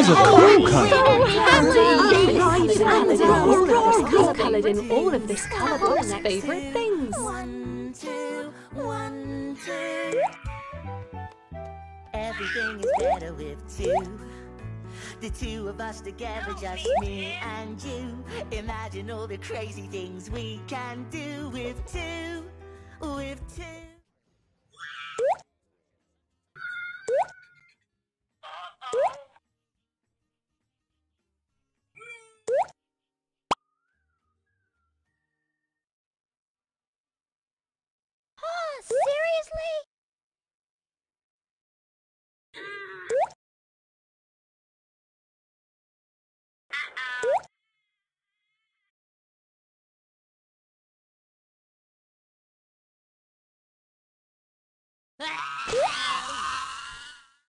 is a cool colour. He's coloured in all of this colour book's favourite things. 1, 2, 1, 2. Everything is better with two. The two of us together, just me and you. Imagine all the crazy things we can do with two. With two. Oh, seriously?